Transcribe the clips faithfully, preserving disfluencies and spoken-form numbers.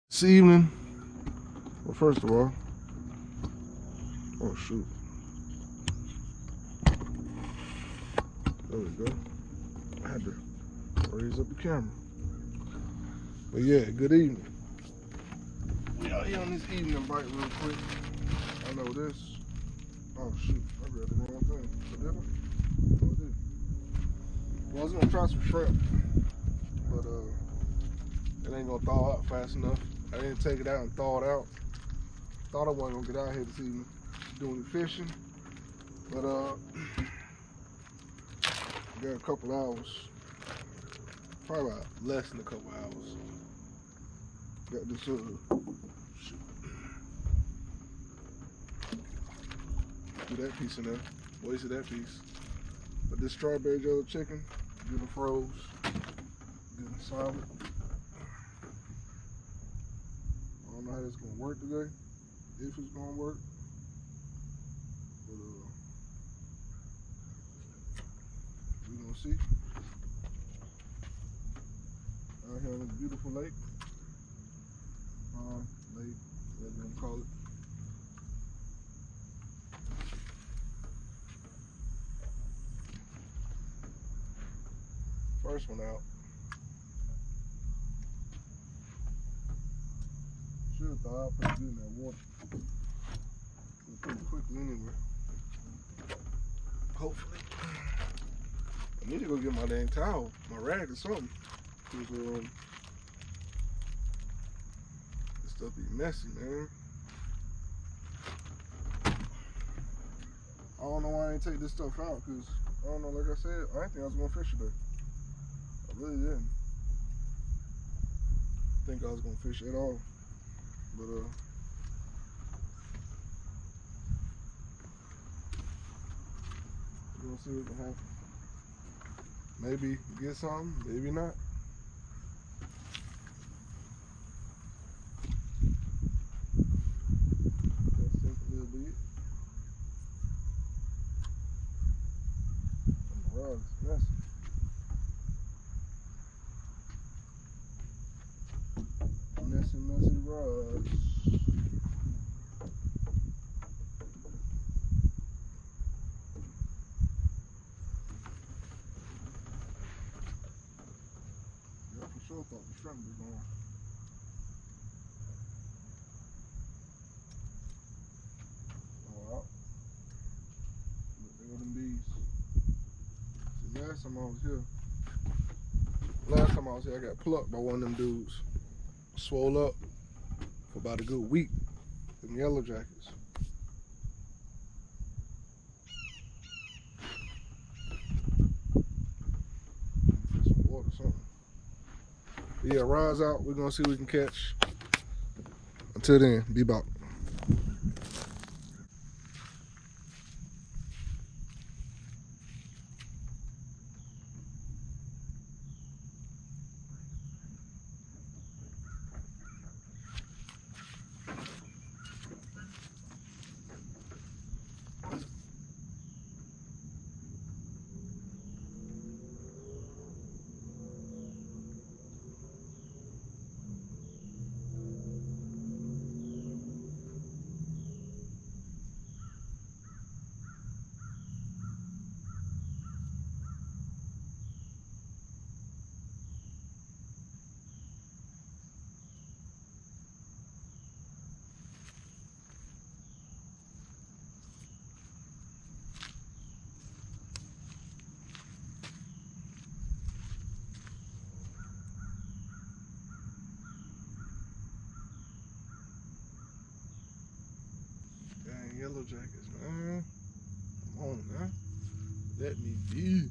This evening, well, first of all, oh shoot, there we go. I had to raise up the camera. But yeah, good evening. We out here on this evening bite real quick. I know this. Oh shoot, I read the wrong thing. What did I? Oh, I did. Well, I was gonna try some shrimp, but uh, it ain't gonna thaw out fast enough. I didn't take it out and thaw it out. Thought I wasn't gonna get out here this evening doing the fishing, but uh, I got a couple hours, probably about less than a couple hours. Got this uh, shoot. Do that piece in there. Wasted that piece. But this strawberry jello chicken, good and froze, good and solid. I don't know how it's gonna work today, if it's gonna work. But uh, we gonna see. Out here on this beautiful lake. Uh, lake, whatever you wanna call it. First one out. Should have thought I put it in that water. Pretty quickly anyway. Hopefully. I need to go get my dang towel, my rag or something. Cause um, this stuff be messy, man. I don't know why I ain't take this stuff out, cause I don't know, like I said, I didn't think I was gonna fish today. I really didn't think I was gonna fish at all. But uh we're gonna see what can happen. Maybe get something, maybe not. That's just a little bit. And the rod's messy. Messy, messy rods. Yeah, for sure thought the shrimp was gone. Oh, out. But there go them bees. See, last time I was here, last time I was here, I got plucked by one of them dudes. Swole up for about a good week. Them yellow jackets. Some water, something. But yeah, rods out. We're gonna see what we can catch. Until then, be back. Dang, yellow jackets, man. Come on, man. Let me be.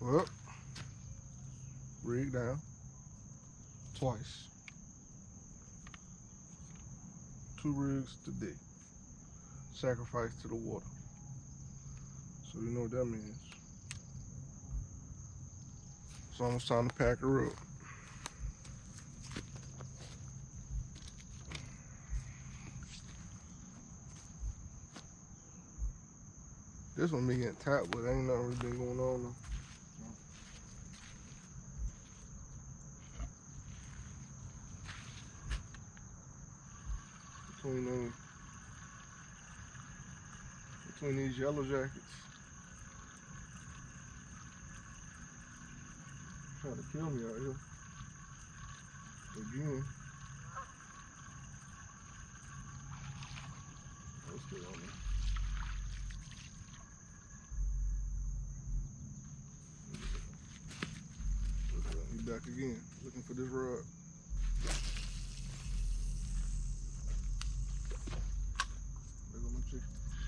Well, rig down twice. Two rigs today. Sacrifice to the water. So you know what that means. It's almost time to pack her up. This one been getting tapped, but ain't nothing really been going on though. Between them, between these yellow jackets. Trying to kill me out here. Again. Let's get on there. He's back again, looking for this rod. There go my chicken.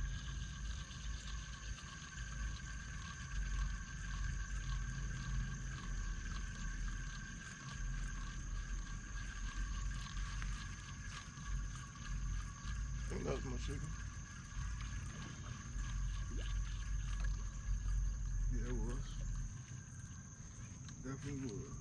I think that was my chicken. Yeah, it was. Definitely was.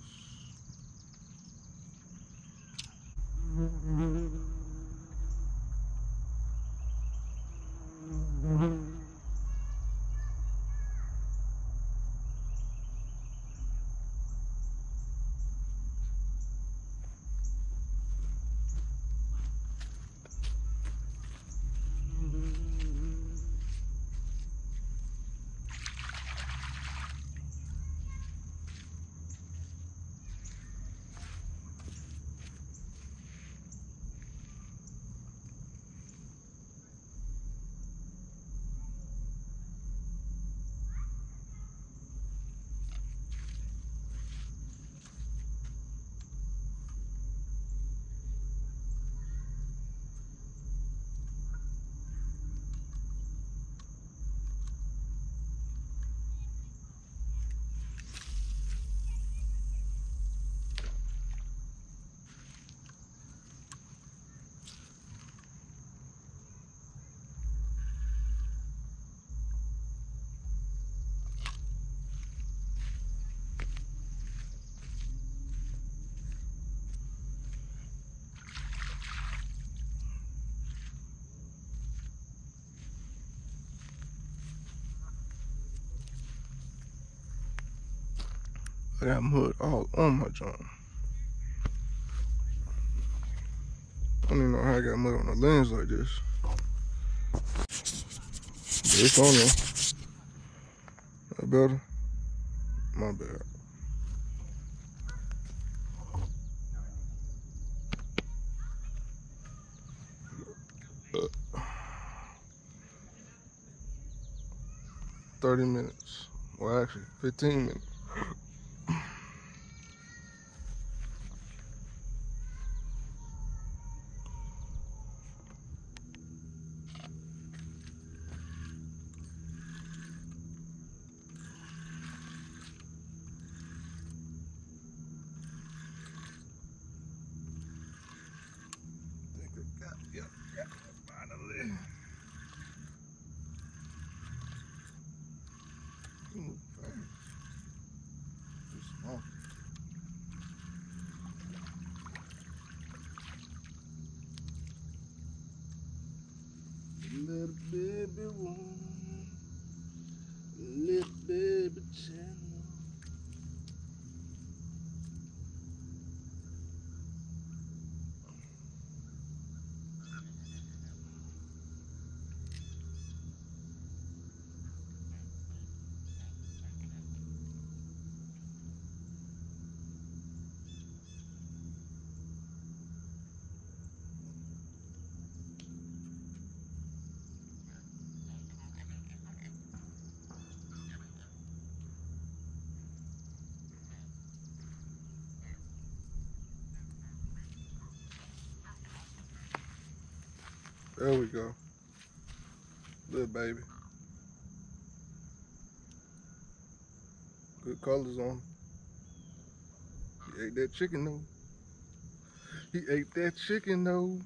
I got mud all on my joint. I don't even know how I got mud on the lens like this. But it's on there. That better? My bad. Uh, thirty minutes. Well, actually, fifteen minutes. Yep, yep, finally. Ooh, fast. Too small. Little baby woman, little baby channel. There we go. Little baby. Good Good colors on him. He ate that chicken though. He ate that chicken though.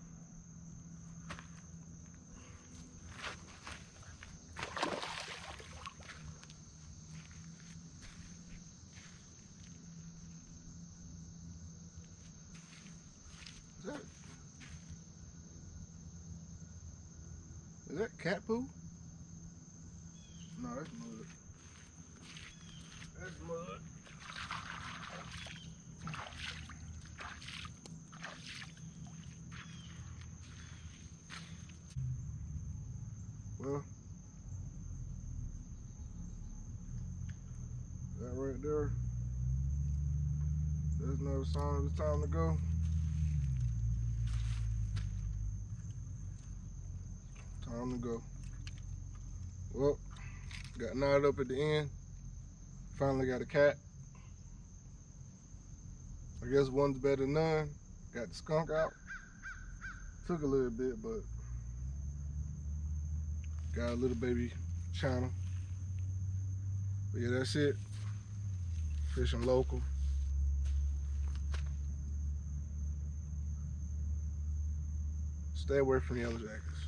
Is that, is that cat poo? No, that's mud. That's mud. Well, that right there, that's another sign it's time to go. Time to go. Well, got knotted up at the end. Finally got a cat. I guess one's better than none. Got the skunk out. Took a little bit, but got a little baby channel. But yeah, that's it. Fishing local. Stay away from the yellow jackets.